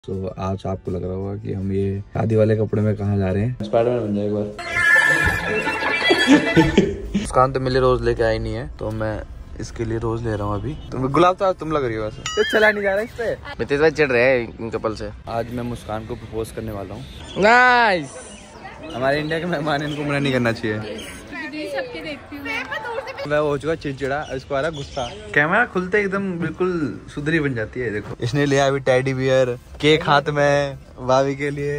तो आज आपको लग रहा होगा कि हम ये शादी वाले कपड़े में कहाँ जा रहे हैं। स्पाइडरमैन बन जाए एक बार। मुस्कान तो मेरे लिए रोज लेके आई नहीं है, तो मैं इसके लिए रोज ले रहा हूँ अभी। तुम गुलाब तो तुम लग रही हो वैसे। तो चला नहीं जा रहा इस पे। मितेश भाई चिढ़ रहे हैं इन कपल से। आज मैं मुस्कान को प्रपोज करने वाला हूँ। नाइस। हमारे इंडिया के मेहमान, इनको मना नहीं करना चाहिए। मैं हो चुका चिड़चिड़ा, इसको आ रहा गुस्सा। कैमरा खुलते एकदम बिल्कुल सुधरी बन जाती है। देखो इसने लिया अभी टेडी बियर, केक हाथ में भाभी के लिए।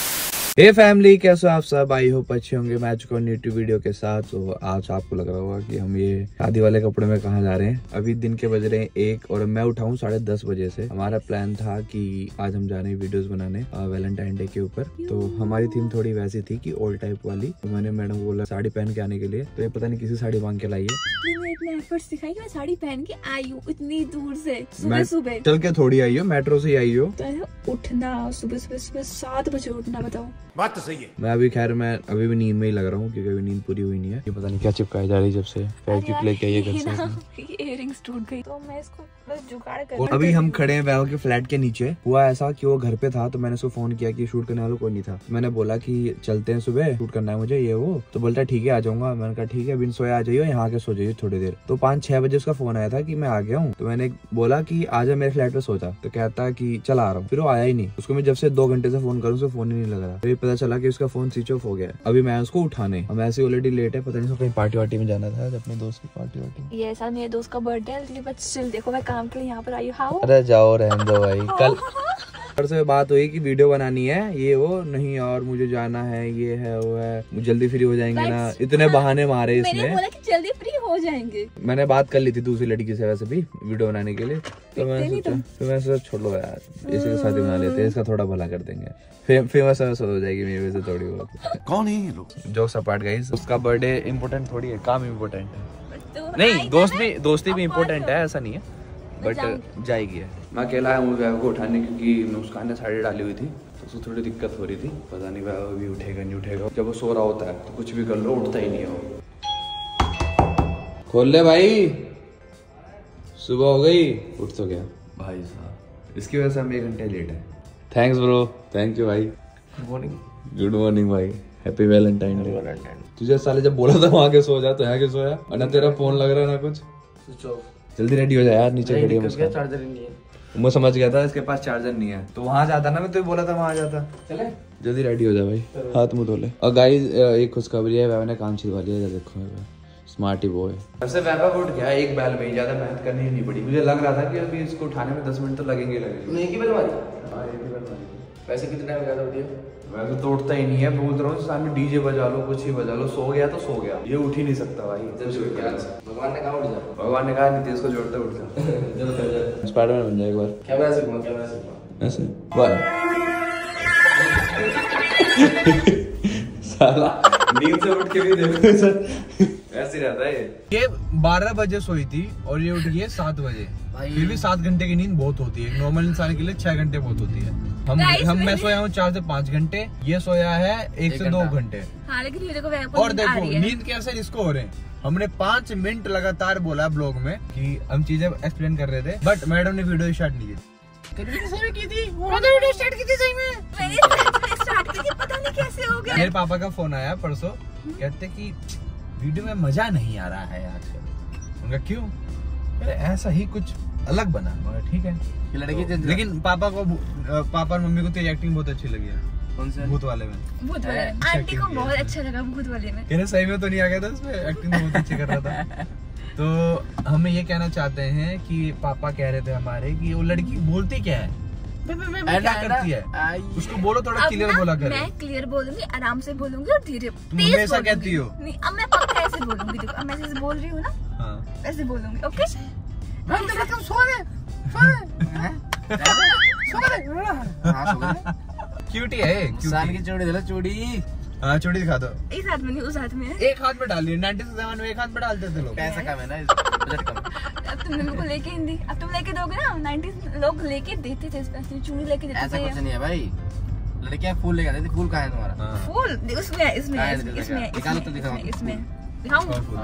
हे फैमिली, कैसे हो आप सब? आई होप अच्छे होंगे। मैं आ चुका हूँ यूट्यूब वीडियो के साथ। तो आज आपको लग रहा होगा कि हम ये शादी वाले कपड़े में कहाँ जा रहे हैं। अभी दिन के बज रहे हैं 1 और मैं उठाऊँ 10:30 बजे से। हमारा प्लान था कि आज हम जा रहे हैं वीडियोस बनाने वैलेंटाइन डे के ऊपर। तो हमारी थीम थोड़ी वैसी थी कि ओल्ड टाइप वाली। तो मैंने मैडम को बोला साड़ी पहन के आने के लिए, तो ये पता नहीं किसी साड़ी मांग के लाई है। इतने एफर्ट्स दिखाई कि मैं साड़ी पहन के आई हूँ इतनी दूर से, मैं सुबह चल के थोड़ी आई हो, मेट्रो से आई हो। तो उठना सुबह 7 बजे उठना, बताओ। बात तो सही है। मैं अभी खैर मैं अभी भी नींद में ही लग रहा हूँ, क्योंकि अभी नींद पूरी हुई नहीं है। ये पता नहीं क्या चिपकाई जा रही जब से पैकेट लेके आई है घर से। इयररिंग्स टूट गई, तो मैं इसको बस जुगाड़ कर। और अभी हम खड़े हैं वैभव के फ्लैट के नीचे। हुआ ऐसा कि वो घर पे था, तो मैंने उसको फोन किया कि शूट करने वाला कोई नहीं था। तो मैंने बोला कि चलते हैं सुबह, शूट करना है मुझे ये वो। तो बोलता ठीक है आ जाऊंगा। मैंने कहा ठीक है, बिन सोया आ जाइए, यहाँ के सो जाइए थोड़ी देर। तो 5-6 बजे उसका फोन आया था कि मैं आ गया हूँ। तो मैंने बोला कि आजा मेरे फ्लैट पे सो जा। तो कहता कि चल आ रहा हूँ। फिर वो आया ही नहीं। उसको मैं जब से 2 घंटे से फोन करूँ, उसको फोन ही नहीं लग रहा। फिर पता चला कि उसका फोन स्विच ऑफ हो गया। अभी मैं उसको उठाने, हम ऐसे ऑलरेडी लेट है। पता नहीं उसको कहीं पार्टी वार्टी में जाना था, अपने दोस्त की पार्टी वार्टी। ये ऐसा मेरे दोस्त का बर्थडे है, बट स्टिल देखो मैं काम के लिए यहाँ पर आई हूँ। अरे जाओ रहने दो भाई। कल से बात हुई कि वीडियो बनानी है ये वो, नहीं और मुझे जाना है, ये है वो है, जल्दी फ्री हो जाएंगे ना। इतने बहाने मारे इसने। मैंने बोला कि जल्दी फ्री हो जाएंगे। मैंने बात कर ली थी दूसरी लड़की से वैसे भी वीडियो बनाने के लिए। तो मैं सोचा छोड़ो यार, इसी के साथ ही बना लेते हैं, इसका थोड़ा भला कर देंगे। फेमस हो जाएगी मेरी वजह से थोड़ी बहुत। कौन है ये लोग? जोक्स अपार्ट गाइस, उसका बर्थडे इम्पोर्टेंट थोड़ी है, काम इम्पोर्टेंट है। नहीं दोस्ती भी इम्पोर्टेंट है, ऐसा नहीं है, बट जाएगी है। मैं अकेला हूँ वैभव को उठाने, क्योंकि मुस्कान ने साड़ी डाली हुई थी, तो उसको थोड़ी दिक्कत हो रही थी। पता नहीं वैभव भी उठेगा नहीं उठेगा। जब वो सो रहा होता है तो कुछ भी कर लो, उठता ही नहीं है वो। खोल ले भाई, सुबह हो गई। उठ तो गया भाई साहब, इसकी वजह से हम 1 घंटे लेट है। थैंक्स ब्रो, थैंक यू भाई। गुड मॉर्निंग भाई, हैप्पी वैलेंटाइन डे। तुझे साले जब बोला था वहाँ के सो जा, तो यहाँ के सोया। और ना तेरा फोन लग रहा है ना कुछ। जल्दी रेडी हो जाए यार, नीचे खड़ी है। चार्जर नहीं है। मैं समझ गया था इसके पास चार्जर नहीं है, तो वहाँ जाता ना, मैं तो बोला था वहाँ जाता। चले जल्दी रेडी हो जा भाई, हाथ मुंह धो ले। और गाइस एक खुशखबरी है, वैभव ने काम छिड़वा लिया। देखो स्मार्ट ही बॉय। वैसे वैभव उठ गया एक बैल में, ज्यादा मेहनत करनी ही नहीं पड़ी। मुझे लग रहा था कि अभी इसको उठाने में 10 मिनट तो लगेंगे। एक ही बेल मारी? हाँ एक ही बेल मारी। वैसे कितना टाइम लगा था? वैसे तो उठता ही नहीं है। बोल रहा हूँ सामने डीजे बजा लो, कुछ ही बजा लो, सो गया तो सो गया, ये उठ ही नहीं सकता भाई। भगवान ने कहा उठ जा। भगवान ने कहा नीतीश को जोड़ते उठ जा। स्पाइडरमैन बन जाए एक बार। कैमरा से घुमा, कैमरा से घुमा। ऐसे साला नींद से उठ के भी देखो ऐसे रहता है ये 12 बजे सोई थी और ये उठ गई है 7 बजे। फिर भी 7 घंटे की नींद बहुत होती है, नॉर्मल इंसान के लिए 6 घंटे बहुत होती है। मैं सोया हूँ 4 से 5 घंटे, ये सोया है 1 से 2 घंटे। हाँ, लेकिन ये देखो और देखो नींद कैसे इसको हो रहे हैं। हमने 5 मिनट लगातार बोला ब्लॉग में कि हम चीजें एक्सप्लेन कर रहे थे, बट मैडम ने वीडियो स्टार्ट नहीं की। पता नहीं कैसे हो गया। मेरे पापा का फोन आया परसों, कहते कि वीडियो में मजा नहीं आ रहा है आजकल। उनका क्यों? अरे ऐसा ही कुछ अलग बना। ठीक है लड़की, लेकिन पापा और मम्मी को तेरी एक्टिंग बहुत अच्छी लगी है। कौन से? भूत वाले में। भूत वाले आंटी को बहुत अच्छा लगा भूत वाले में। कहने सही में तो नहीं आ गया था उसमें, एक्टिंग तो बहुत अच्छी कर रहा था। तो हम ये कहना चाहते हैं कि पापा कह रहे थे हमारे कि वो लड़की बोलती क्या है, क्या करती है, उसको बोलो थोड़ा क्लियर बोला कर। मैं क्लियर बोलूंगी, आराम से बोलूंगी और धीरे। तुम हमेशा कहती हो। नहीं, अब मैं पक्का ऐसे बोलूंगी। देखो अब मैं जैसे बोल रही हूँ ना, ऐसे बोलूंगी। ओके क्यूटी है, साल की चूड़ी दे लो, चूड़ी। हाँ चूड़ी दिखा दो। इस हाथ में नहीं, उस हाथ में है। एक हाथ में डाल लिया। 97 में एक हाथ में डालते थे लोग। पैसा कम है ना, बजट कम। अब तुम मेरे को लेके हिंदी, अब तुम लेके दोगे ना। 90 लोग लेके देते थे, चूड़ी लेके देते थे। ऐसा कुछ नहीं है भाई, लड़कियां फूल लेके आती थी। फूल कहाँ है तुम्हारा? फूल उसमें, इसमें, निकालो तो दिखाओ। इसमें दिखाऊं।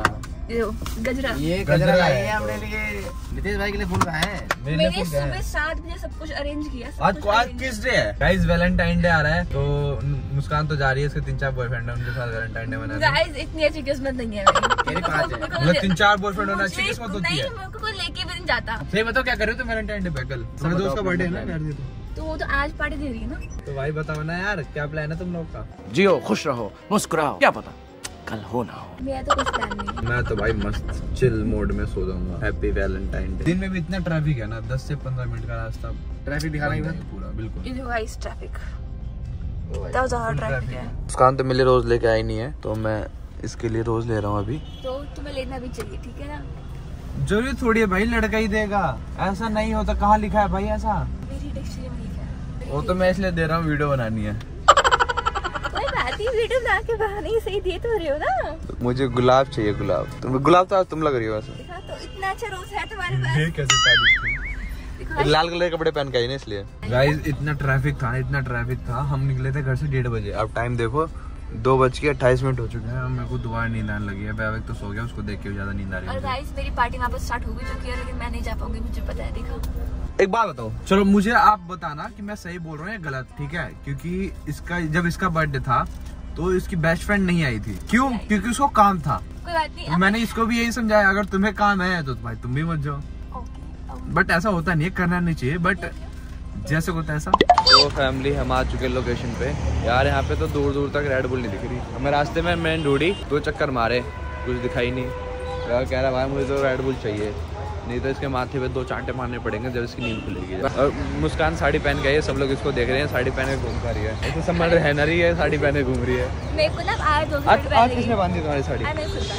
गजरा। ये गजरा लाई है हमने लिए, नितेश भाई के लिए फूल का है। मैंने सुबह 7 बजे सब कुछ अरेंज किया। आज किस डे है गाइस? वैलेंटाइन डे आ रहा है, तो मुस्कान तो जा रही है, इसके 3-4 बॉयफ्रेंड है, उनके साथ वैलेंटाइन डे मनाने। गाइस इतनी अच्छी किस्मत नहीं है मेरी। 5 है मतलब 3-4 बॉयफ्रेंड होना अच्छी किस्मत होती है। मेरे को कोई लेके भी नहीं जाता। सही बताओ क्या कर रहे हो तुम वैलेंटाइन डे पे? कल तुम्हारे दोस्त का बर्थडे है ना, कर दे तो वो तो आज पार्टी दे रही है ना। तो भाई बताओ ना यार, क्या प्लान है तुम लोग का? जियो, खुश रहो, मुस्कुराओ, क्या पता कल हो ना हो। मेरा तो कुछ प्लान नहीं है। मैं तो भाई मस्त चिल मोड में सो जाऊंगा। Happy Valentine day. दिन में भी इतना ट्रैफिक है ना, 10 से 15 मिनट का रास्ता ट्रैफिक दिखाना ही बस पूरा बिल्कुल। ये देखो गाइस ट्रैफिक, बहुत ज्यादा ट्रैफिक है। मुस्कान तो मेरे रोज लेके आई नहीं है, तो मैं इसके लिए रोज ले रहा हूँ अभी। तो तुम्हें लेना भी चाहिए, ठीक है ना? जरूरी थोड़ी है भाई लड़का ही देगा, ऐसा नहीं होता। कहाँ लिखा है भाई ऐसा? मेरी डिक्शनरी में लिखा है। वो तो मैं इसलिए दे रहा हूँ, वीडियो बनानी है। कोई बात नहीं, वीडियो बना के बहाने ही सही दे तो रहे हो ना। मुझे गुलाब चाहिए, गुलाब। गुलाब तो आज तुम लग रही हो वैसे। देखा तो इतना अच्छा रोज है तुम्हारे पास। कैसे देखो लाल कलर के कपड़े पहन के आई ना इसलिए। गाइस इतना ट्रैफिक था, हम निकले थे घर से 1:30 बजे। अब टाइम देखो 2:28 हो चुके हैं। मेरे को दोबारा नींद आने लगी है। बैवक तो सो गया, उसको देख के ज्यादा नींद आ रही है। और गाइस मेरी पार्टी वापस स्टार्ट हो भी चुकी है, लेकिन मैं नहीं जा पाऊंगी, मुझे पता है। देखा एक बात बताओ, चलो मुझे आप बताना कि मैं सही बोल रहा हूँ या गलत, ठीक है? क्योंकि जब इसका बर्थडे था तो इसकी बेस्ट फ्रेंड नहीं आई थी। क्यों? क्योंकि उसको काम था। कोई बात नहीं। मैंने इसको भी यही समझाया, अगर तुम्हें काम है तो भाई तुम भी मत जाओ। बट ऐसा होता नहीं है, करना नहीं चाहिए, बट जैसे होता है ऐसा। तो फैमिली हम आ चुके लोकेशन पे यार। यहाँ पे तो दूर दूर तक रेड बुल नहीं दिख रही हमें। रास्ते में मैंने ढूंढी, 2 चक्कर मारे, कुछ दिखाई नहीं। कह रहा भाई मुझे तो रेड बुल चाहिए, नहीं तो इसके माथे पे 2 चांटे मारने पड़ेंगे जब इसकी नींद खुलेगी। और मुस्कान साड़ी पहन के आई है, सब लोग इसको देख रहे हैं, साड़ी पहन के घूम कर रही है। ऐसे समझ रहे ना रही है, साड़ी पहने घूम रही है। मेरे को ना आज किसने बांधी तुम्हारी साड़ी?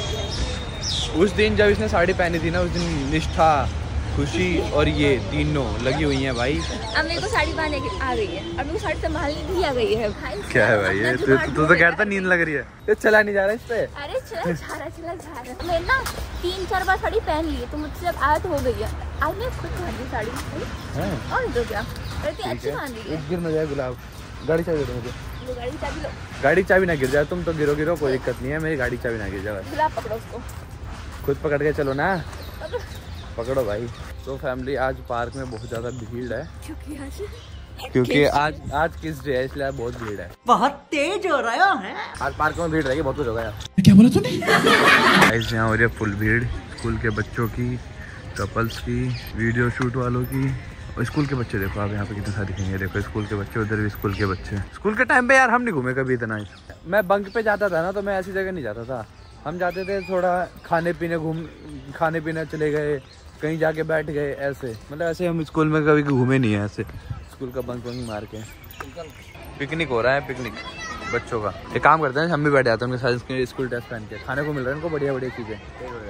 उस दिन जब इसने साड़ी पहनी थी ना, उस दिन निष्ठा, खुशी और ये तीनों लगी हुई हैं भाई। अब मेरे को साड़ी पहनने की आ गई है, और मेरे को साड़ी संभालनी भी आ गई है भाई। क्या है भाई ये? तू तो कहता नींद लग रही है, ये चला नहीं जा रहा इस पे। अरे चला जा रहा। मैं ना 3-4 बार साड़ी पहन ली है, तो मुझसे अब आदत हो गई है। आज मैं खुद पहन ली साड़ी और तो क्या इतनी अच्छी पहन ली है। गिर न जाए गुलाब। गाड़ी चाबी दो मुझे। गाड़ी की चाबी लो। गाड़ी चाबी ना गिर जाए, तुम तो गिरो कोई दिक्कत नहीं है, मेरी गाड़ी चाबी ना गिर जाए। गुलाब पकड़ो उसको, खुद पकड़ के चलो ना, पकड़ो भाई। तो फैमिली आज पार्क में बहुत ज्यादा भीड़ है, क्योंकि आज किस डे है, इसलिए आज बहुत भीड़ है। बहुत तेज हो रहा है आज पार्क में भीड़ रहेगी, बहुत कुछ होगा यार। क्या बोला तूने? यहाँ हो रही है फुल भीड़, स्कूल के बच्चों की, कपल्स की, वीडियो शूट वालों की। और स्कूल के बच्चे देखो आप यहाँ पे कितने सारे दिखेंगे। देखो स्कूल के बच्चे, उधर भी स्कूल के बच्चे। स्कूल के टाइम पे यार हम नहीं घूमे कभी इतना। मैं बंक पे जाता था ना, तो मैं ऐसी जगह नहीं जाता था। हम जाते थे थोड़ा खाने पीने चले गए, कहीं जाके बैठ गए, ऐसे। मतलब ऐसे हम स्कूल में कभी घूमे नहीं है ऐसे, स्कूल का बंक मार के। पिकनिक हो रहा है, पिकनिक बच्चों का। एक काम करते हैं, हम भी बैठ जाते हैं उनके साथ, स्कूल ड्रेस पहन के। खाने को मिल रहा है उनको बढ़िया चीजें।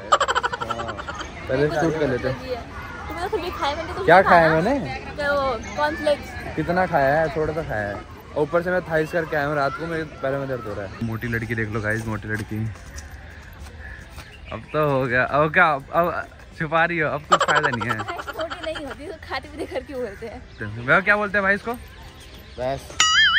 पहले शूट कर लेते हैं। क्या खाया मैंने? कितना खाया है? थोड़ा सा खाया है। ऊपर से मैं थाइस करके आया हूँ, रात को मेरे पैरों में दर्द हो रहा है। मोटी लड़की देख लो गाइस, मोटी लड़की। अब तो हो गया, अब क्या, अब छुपा रही हो, अब कुछ फायदा नहीं है। छोटी नहीं होती तो खाते पीते घर क्यों बोलते हैं? वह क्या बोलते हैं भाई इसको? बस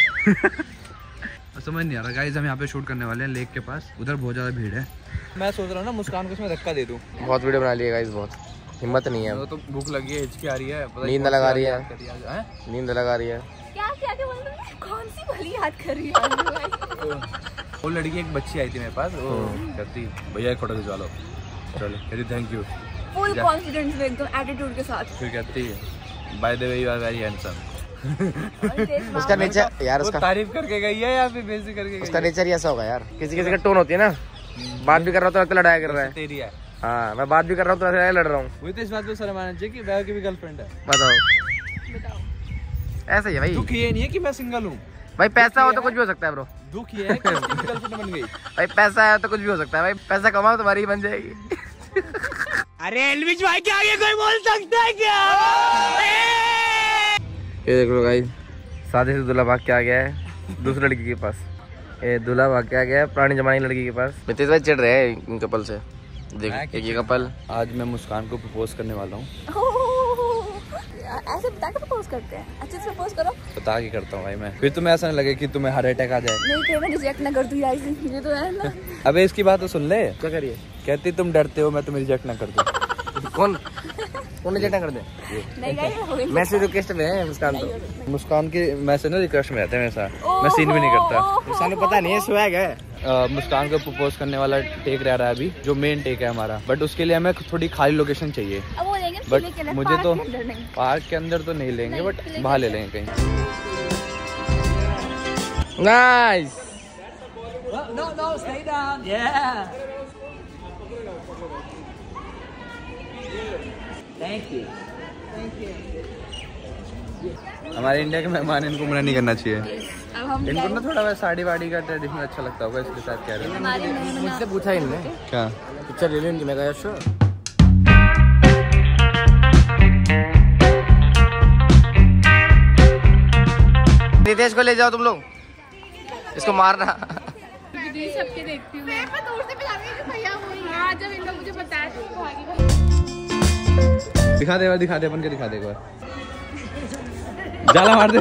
समझ नहीं आ रहा गाइस। हम यहाँ पे शूट करने वाले हैं लेक के पास, उधर बहुत ज्यादा भीड़ है। मैं सोच रहा हूँ ना मुस्कान को इसमें धक्का दे दूँ। बहुत वीडियो बना लिया गाइस, बहुत हिम्मत नहीं है। तो भूख लगी है, हिचकी आ रही है, नींद लगा रही है, नींद लगा रही है। क्या बोल रहे हो? कौन सी भली याद कर रही है? वो लड़की एक बच्ची आई थी मेरे पास, वो कहती भैया एक फोटो खिंचवा लो। चलो कहती थैंक यू, फुल कॉन्फिडेंस में, एकदम एटीट्यूड के साथ। फिर कहती by the way you are very handsome. उसका नेचर यार, उसका तारीफ करके गई है या फिर बेइज्जती करके गई? उसका नेचर ही ऐसा होगा यार। किसी किसी का टोन होती है ना, बात भी कर रहा हूँ तो लड़ाई कर रहा है। तेरी है। हाँ, मैं बात भी कर रहा हूँ तो ऐसे लड़ रहा हूँ। वही तो इस बात को शर्म आना चाहिए कि वह की भी गर्लफ्रेंड है। बताओ ऐसा ही है भाई। दुख ये नहीं है कि मैं सिंगल हूँ भाई, पैसा हो तो कुछ भी हो सकता है ब्रो। दुख ये है कि उसकी भी गर्लफ्रेंड बन गई। भाई पैसा है तो कुछ भी हो सकता है भाई, पैसा कमाओ तुम्हारी ही बन जाएगी। अरे एलविश भाई के आगे कोई बोल सकता है क्या? ये देख लो गाइस, शादी से दूल्हा भाग के आ गया है दूसरी लड़की के पास। ये दूल्हा भाग के आ गया है पुरानी जमाने की लड़की के पास। नितेश भाई चिढ़ रहे हैं इन कपल से। देख एक ये कपल। आज मैं मुस्कान को प्रपोज करने वाला हूँ। ऐसे बता के प्रपोज करते हैं, अच्छे से प्रपोज करो। बता के करता हूँ भाई मैं, फिर तुम्हें ऐसा नहीं लगे कि तुम्हें हार्ट अटैक आ जाए। नहीं कहीं मैं रिजेक्ट ना कर दूँ यार, ये तो है ना। अबे इसकी बात तो सुन ले। क्या करिए? कहती तुम डरते हो मैं तुम्हें रिजेक्ट ना कर दूँ। कौन रिजेक्ट कर दे? नहीं गाइस, मैसेज रिक्वेस्ट में है मुस्कान तो। मुस्कान के मैसेज ना रिक्वेस्ट में रहते हैं हमेशा, मैं सीन भी नहीं करता। मुस्कान को पता नहीं है, स्वैग है। मुस्कान को प्रपोज करने वाला टेक रह रहा है अभी, जो मेन टेक है हमारा, बट उसके लिए हमें थोड़ी खाली लोकेशन चाहिए। अब वो लेंगे बट किले के अंदर, मुझे तो पार्क के अंदर नहीं। पार्क के अंदर तो नहीं लेंगे, बट किले के बाहर ले लेंगे कहीं। Nice. No, stay down. Yeah. Thank you. हमारे इंडिया के मेहमान, इनको मना नहीं करना चाहिए। अब हम इनको ना थोड़ा साड़ी वाड़ी का ट्रेडिशनल अच्छा लगता होगा, इसके साथ कह रहे हैं। मुझसे पूछा इनने क्या पिक्चर ले लो इनकी, मैं कहा श्योर। नितेश को ले जाओ तुम लोग, इसको मारना। सबके देखती हूँ मैं दूर से भैया वही जब इन लोग मुझे बताया दिखा दे अपन के, दिखा दे एक बार, जाला मार दे।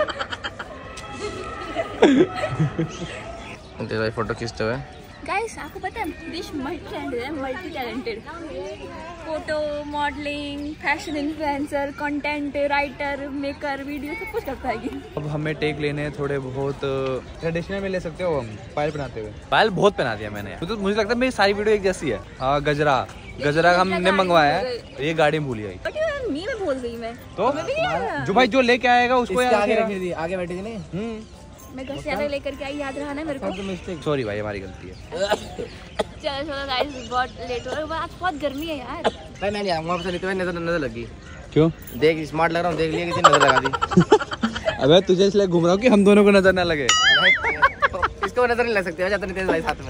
नितेश भाई फोटो खींचते हुए। गाइस आपको पता है दिश multi talented, photo modelling, fashion influencer, content writer, maker, video सब कुछ करता है। अब हमें टेक लेने हैं थोड़े बहुत ट्रेडिशनल में ले सकते हो हम, पायल पहनाते हुए। पायल बहुत पहना दिया मैंने, तो मुझे लगता है मेरी सारी वीडियो एक जैसी है। हाँ गजरा हमने मंगवाया है, ये गाड़ी भूल गई। मैं भूल गई मैं तो जो भाई जो लेके आएगा उसको याद आगे रखेगा। रखी थी, आगे बैठी थी नहीं। मैं घर से आगे लेकर के आई, याद रहा ना मेरे को। सॉरी भाई, हमारी गलती है। चलो गाइस बहुत लेट हो रहा है, आज बहुत गर्मी है यार। भाई मैं नहीं आऊंगा आपसे, नहीं तो नजर लगी। क्यों? देख स्मार्ट लग रहा हूँ, देख लिया किसी नजर लगा दी। अबे तुझे इसलिए घूम रहा हूँ कि हम दोनों को नजर ना लगे। इसको नजर नहीं लग सकती जाता नितेश भाई साथ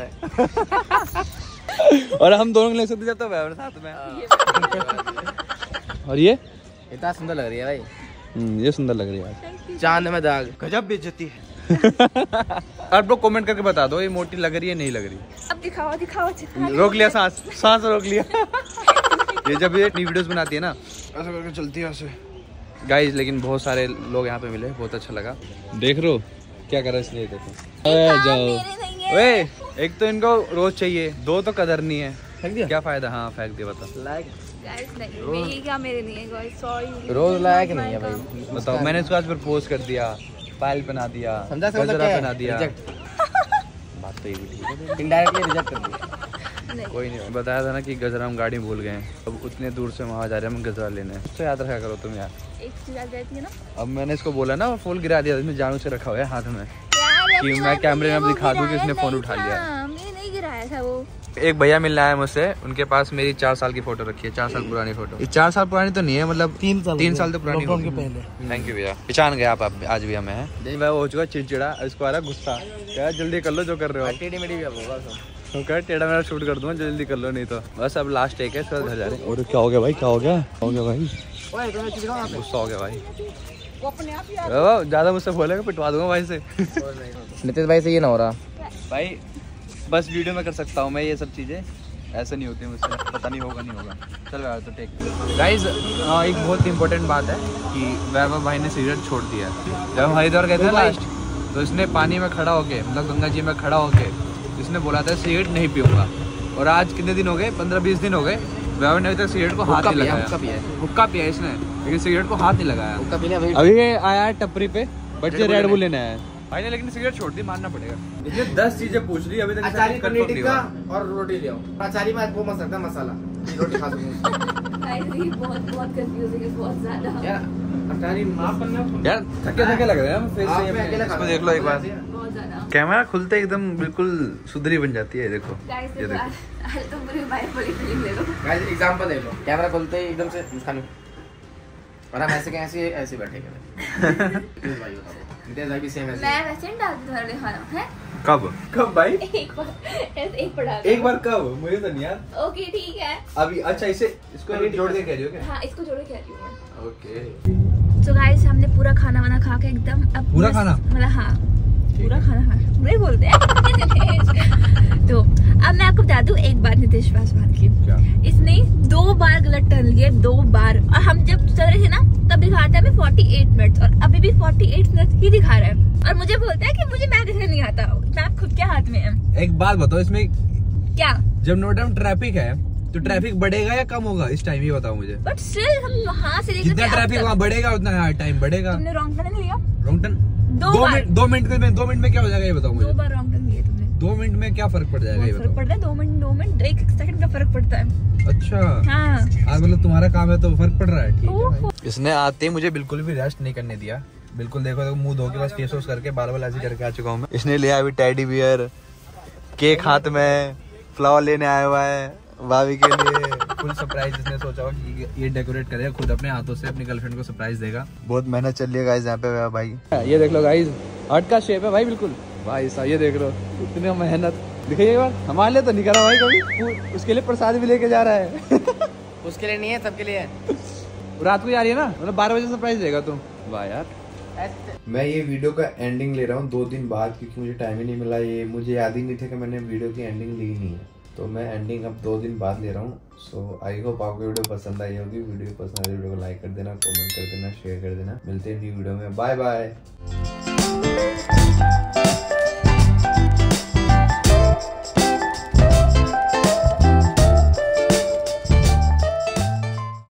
में। और हम दोनों को ले सकते जाते हैं साथ में। और ये इतना सुंदर लग रही है भाई, ये सुंदर लग रही है। चांद में दाग। गजब बेइज्जती है। आप लोग कमेंट करके बता दो ये मोटी लग रही है नहीं लग रही। अब दिखाओ रोक लिया, सांस रोक लिया। ये जब ये नई वीडियोस बनाती है ना, ऐसा करके चलती है ऐसे। गाइस लेकिन बहुत सारे लोग यहाँ पे मिले, बहुत अच्छा लगा। देख रहे हो क्या कर रहा है, इसलिए देखो। जाओ वे, एक तो इनको रोज चाहिए, दो तो कदर नहीं है। फेंक दिया क्या फायदा? हाँ फेंक दिया। बता गाइस नहीं, क्या मेरे नहीं है गाइस, सॉरी। रोज लायक नहीं है भाई। बताओ, मैंने इसको आज प्रपोज कर दिया, पायल पहना दिया, गजरा पहना दिया। बात तो ये भी ठीक है, इनडायरेक्टली रिजेक्ट कर दिया। कोई नहीं, बताया था ना कि गजरा हम गाड़ी भूल गए, अब उतने दूर से वहाँ जा रहे हैं हम गजरा लेने। तो याद रखा करो तुम यार, एक चीज याद रहती है ना। अब मैंने इसको बोला ना, फूल गिरा दिया, इसमें जानू से रखा हुआ है हाथ में, यार कि मैं कैमरे में अब दिखा दूं कि इसने फोन उठा लिया। मैंने नहीं गिराया था वो। एक भैया मिलने आया मुझसे, उनके पास मेरी 4 साल की फोटो रखी है, 4 साल पुरानी फोटो। ये 4 साल पुरानी तो नहीं है, मतलब 3 साल तो पुरानी होगी। थैंक यू भैया, पहचान गए आप आज भी हमें हैं। मैं हो चुका चिड़चिड़ा, इसको आ रहा गुस्सा, क्या जल्दी कर लो जो कर रहे हो। टेढ़ी मेढ़ी भी अब होगा तो क्या टेढ़ा मेरा शूट कर दूंगा, जल्दी कर लो नहीं तो। बस अब लास्ट टेक है, सर घर जा रहे हैं। और क्या हो गया भाई, क्या हो गया भाई? गुस्सा हो गया भाई, ज्यादा मुझसे बोलेगा पिटवा दूंगा भाई से। नितेश भाई से ये ना हो रहा भाई, बस वीडियो में कर सकता हूँ मैं ये सब चीजें, ऐसे नहीं होती मुझसे, पता नहीं होगा नहीं होगा। चल यार तो टेक गाइज, एक बहुत इंपॉर्टेंट बात है कि वैभव भाई ने सिगरेट छोड़ दिया है। जब हम हरिद्वार गए थे लास्ट, तो इसने पानी में खड़ा होके, मतलब गंगा जी में खड़ा होके इसने बोला था सिगरेट नहीं पीऊंगा। और आज कितने दिन हो गए, 15-20 दिन हो गए, वैभव ने अभी तक सिगरेट को हाथ नहीं लगाया। हुक्का पिया इसने, लेकिन सिगरेट को हाथ नहीं लगाया। अभी आया है टपरी पे, बट ये रेड बुल लेने आया है भाई ने, लेकिन सिगरेट छोड़ दी, मानना पड़ेगा। ये 10 चीजें पूछ ली अभी तक। अचारी पनीर टिक्का और रोटी ले आओ। अचारी में वो मत सकता मसाला, रोटी खा सकूं। बहुत कंफ्यूजिंग है, बहुत ज्यादा यार अचारी माफ करना यार, थके लग रहे हैं हम फेस से। इसको देख लो एक बार, बहुत ज्यादा। कैमरा खुलते एकदम बिल्कुल सुधरी बन जाती है। देखो गाइस ये देखो, तुम पूरी बाइक वाली फीलिंग ले लो। गाइस एग्जांपल ले लो, कैमरा खुलते ही एकदम से मुस्कान, और हम ऐसे ऐसे बैठेंगे। नितेश भाई भी सेम ऐसे। मैं वैसे ही डाल दूं तुम्हारे खाना है। कब भाई? एक बार एक बार कब? मुझे तो नहीं यार। ओके ठीक है अभी अच्छा, इसको जोड़ के कह रही हो क्या? हाँ इसको जोड़ के कह रही हूँ। ओके। तो गाइस हमने पूरा खाना वाना खा के एकदम, अब पूरा खाना? मतलब हाँ पूरा खाना खा, नहीं बोलते हैं। तो अब मैं आपको बता दूं एक बार नितेश पासवान की, इसने 2 बार गलत टर्न लिए, 2 बार। और हम जब चल रहे थे ना, तब दिखा रहा था मैं 48 मिनट्स और अभी भी 48 मिनट्स ही दिखा रहा है और मुझे बोलता है कि मुझे मैप देखने नहीं आता। मैप खुद के हाथ में है। एक बात बताओ, इसमें क्या जब नो टाइम ट्रैफिक है तो ट्रैफिक बढ़ेगा या कम होगा इस टाइम, ये बताओ मुझे। बट स्टिल हम वहाँ से जितना ट्रैफिक वहाँ बढ़ेगा उतना टाइम बढ़ेगा। तुमने रॉन्ग टर्न लिया? रॉन्ग टर्न दो मिनट में क्या हो जाएगा ये बताओ मुझे। 2 बार रॉन्ग टर्न लिया तुमने। 2 मिनट में क्या फर्क पड़ जाएगा ये फर्क बताओ। पड़ता है 2 मिनट 1 सेकंड का फर्क पड़ता है। अच्छा हाँ आज मतलब तुम्हारा काम है तो फर्क पड़ रहा है। ठीक है भाई। इसने आते ही मुझे बिल्कुल भी रेस्ट नहीं करने दिया। बिल्कुल देखो मुंह धो के बस फेस वॉश करके बाल बाल ऐसे करके आ चुका हूँ मैं। इसने लिया अभी टेडी बियर, केक हाथ में, फ्लावर लेने आया हुआ है भाभी के लिए। फुल सरप्राइज इसने सोचा हुआ कि ये डेकोरेट करेगा खुद अपने हाथों से, अपनी गर्लफ्रेंड को सरप्राइज देगा। बहुत मेहनत चल रही है गाइस यहाँ पे भाई। ये देख लो गाइस हार्ट का शेप है भाई बिल्कुल। भाई साहब ये देख लो इतनी मेहनत दिखाइए एक बार। हमारे लिए तो नहीं करा भाई कभी, उसके लिए प्रसाद भी लेके जा रहा है। उसके लिए नहीं है, सबके लिए है। रात को ही आ रही है ना, मतलब 12 बजे सरप्राइज देगा तुम। वाह यार। मैं ये वीडियो का एंडिंग ले रहा हूँ 2 दिन बाद, क्योंकि मुझे टाइम ही नहीं मिला। ये मुझे याद ही नहीं था कि मैंने वीडियो की एंडिंग ली नहीं है, तो मैं एंडिंग अब 2 दिन बाद ले रहा हूँ। सो आई होप आपको वीडियो पसंद आई होगी। वीडियो पसंद आई वीडियो को लाइक कर देना, कमेंट कर देना, शेयर कर देना। मिलते हैं न्यू वीडियो में। Bye bye.